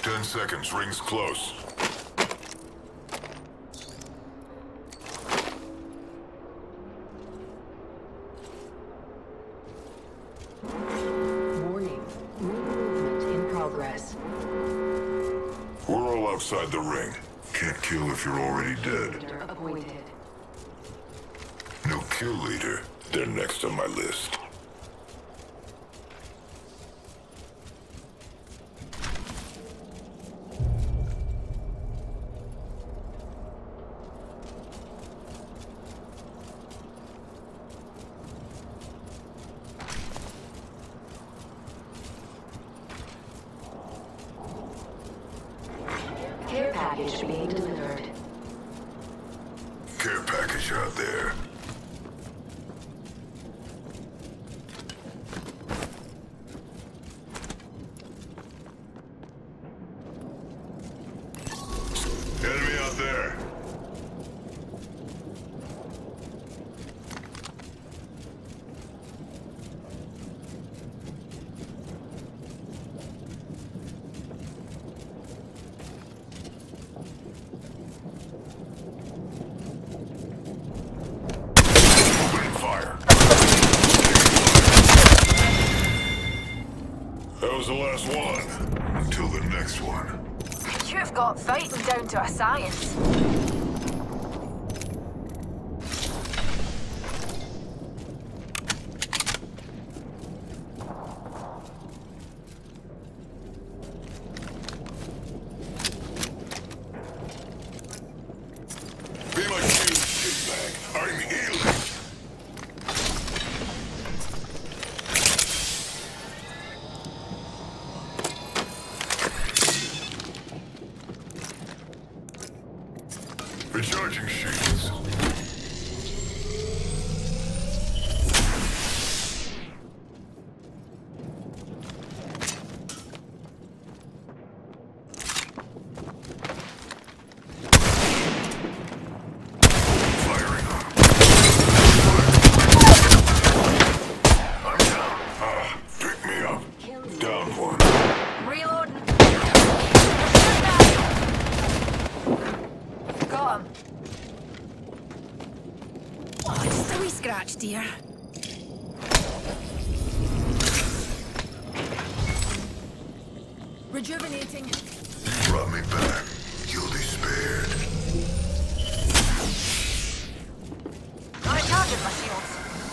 10 seconds, ring's close. Warning. Movement in progress. We're all outside the ring. Can't kill if you're already dead. Leader appointed. No kill leader. They're next on my list. Care package being delivered. Care package out there. Enemy out there. Opening fire. That was the last one. Until the next one. You've got fighting down to a science. Be my shield, shitbag. I'm healing. Recharging shields. Firing on 'em. I'm down. Pick me up. Down one. Reloading. Got him. Oh, just a wee scratch, dear. Rejuvenating. You brought me back. You'll be spared. I'm recharging my shields.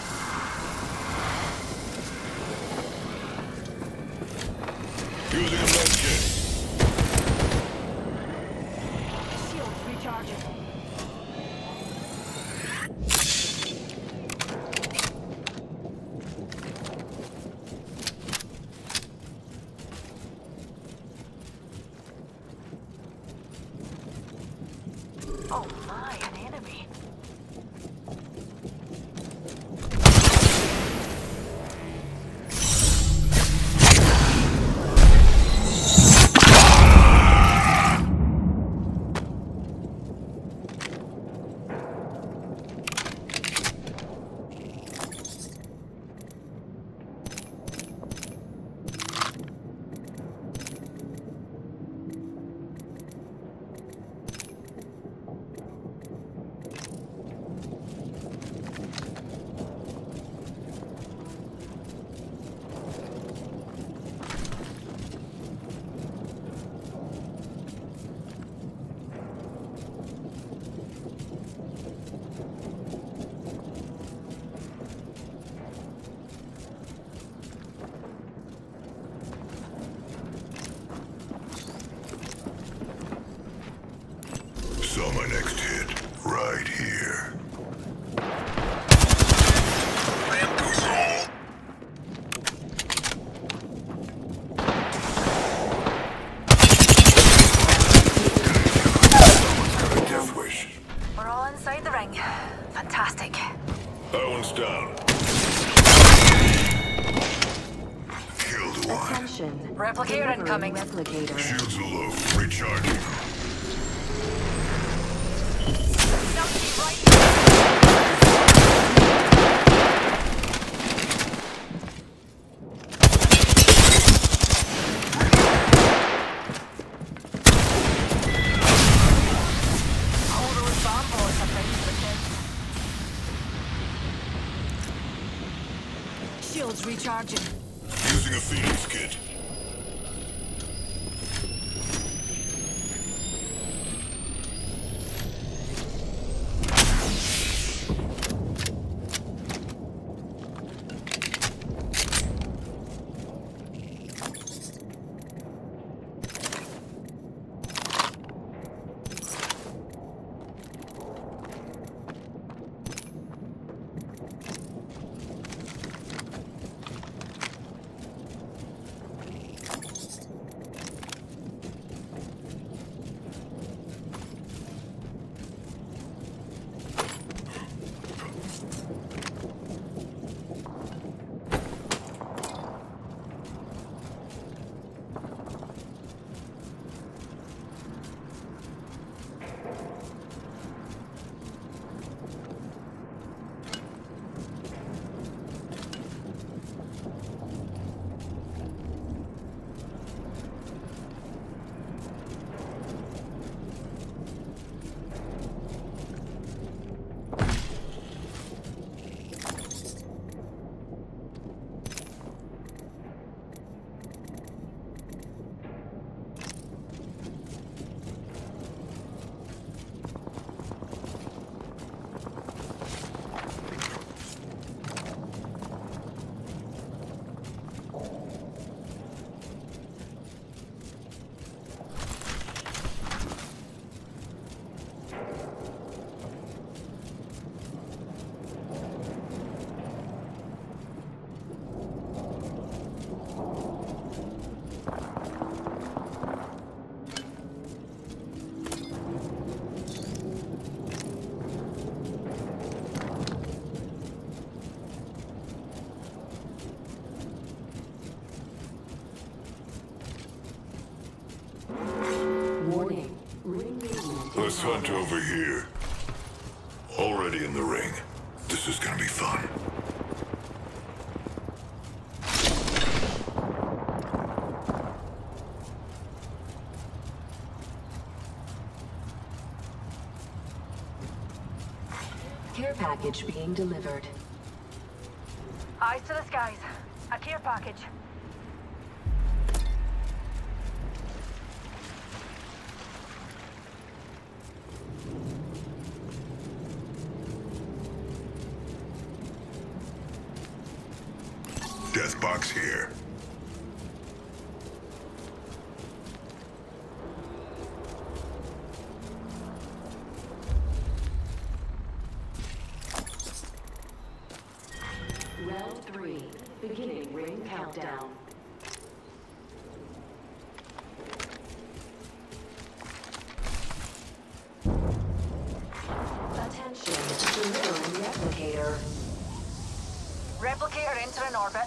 Using a med kit. Shields recharging. Oh my, an enemy. Saw my next hit. Right here. Someone's got a death wish. We're all inside the ring. Fantastic. That one's down. Killed one. Attention. Replicator Delivering incoming. Replicator. Shields are low. Recharging. Somebody right. target. Warning. Ring movement. Let's hunt over here. Already in the ring. This is gonna be fun. Care package being delivered. Eyes to the skies. A care package. Death box here. Round 3. Beginning ring countdown. Attention. Delivering replicator. Replicator entering orbit.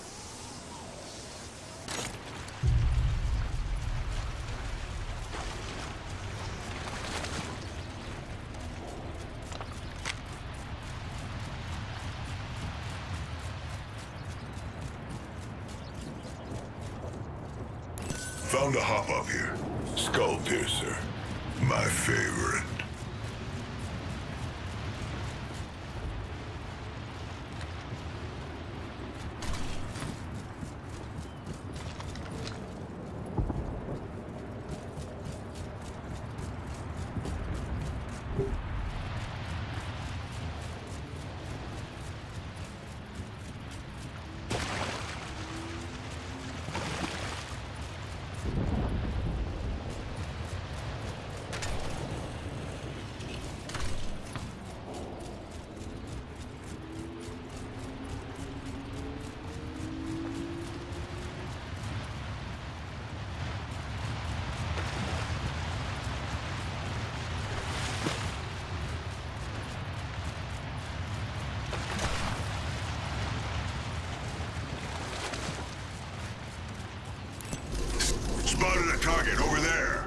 Found a hop up here. Skull piercer. My favorite. Spotted a target over there.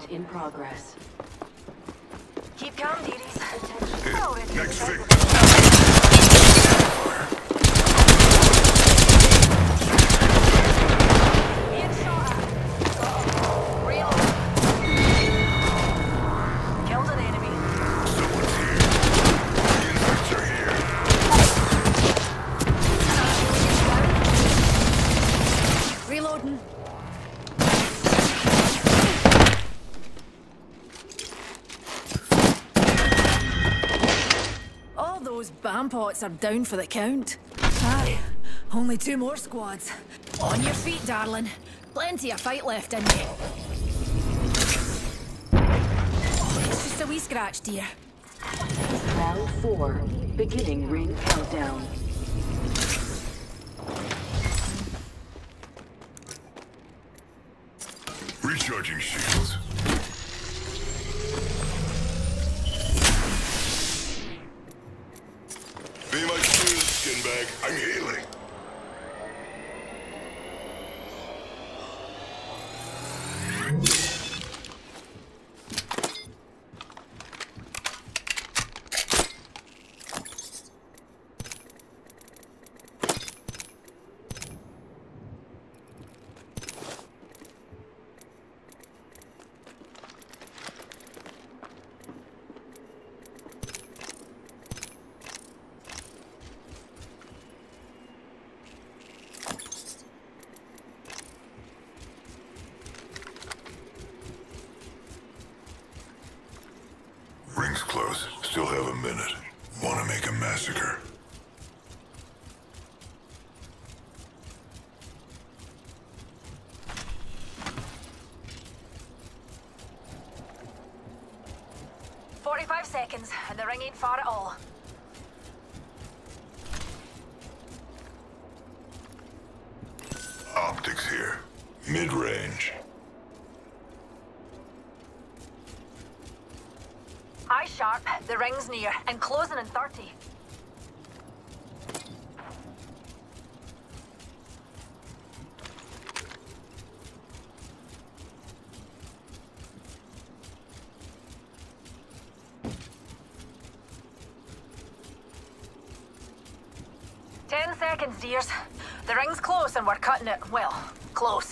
in progress. Keep calm, dearies. Next victim. Being shot at. Reload. Killed an enemy. Someone's here. Infants are here. Reloading. All those bampots are down for the count. Aye, only 2 more squads. On your feet, darling. Plenty of fight left in you. Oh, it's just a wee scratch, dear. Round 4. Beginning ring countdown. Recharging shields. Be my shield, skinbag. I'm healing. Ring's close. Still have a minute. Want to make a massacre? "45 seconds, and the ring ain't far at all." Optics here. Mid-range. Eye sharp, the ring's near, and closing in 30. "10 seconds, dears. The ring's close and we're cutting it, well, close."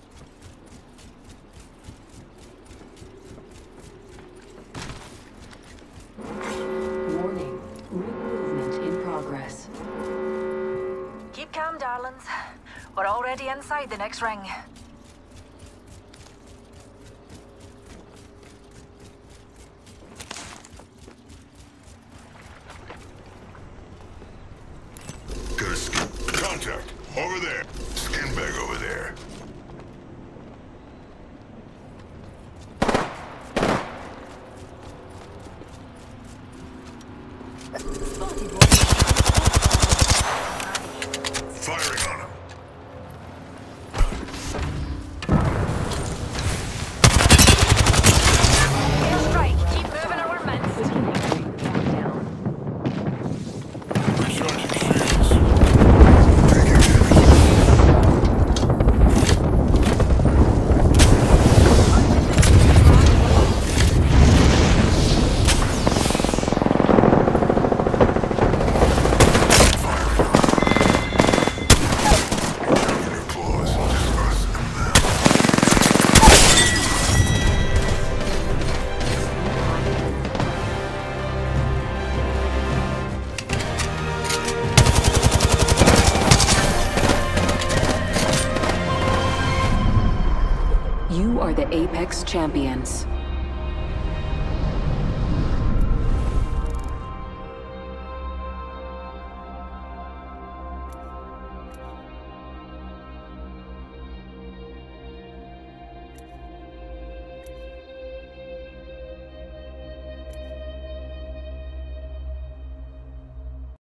Warning. Ring movement in progress. Keep calm, darlings. We're already inside the next ring. Got a skin. Contact. Over there. Skin bag over there. Spotted one. Firing on him. Airstrike, keep moving our mints. Beginning ring countdown. Recharging shields. Taking damage. Your claws. Just us and them. You are the Apex Champions.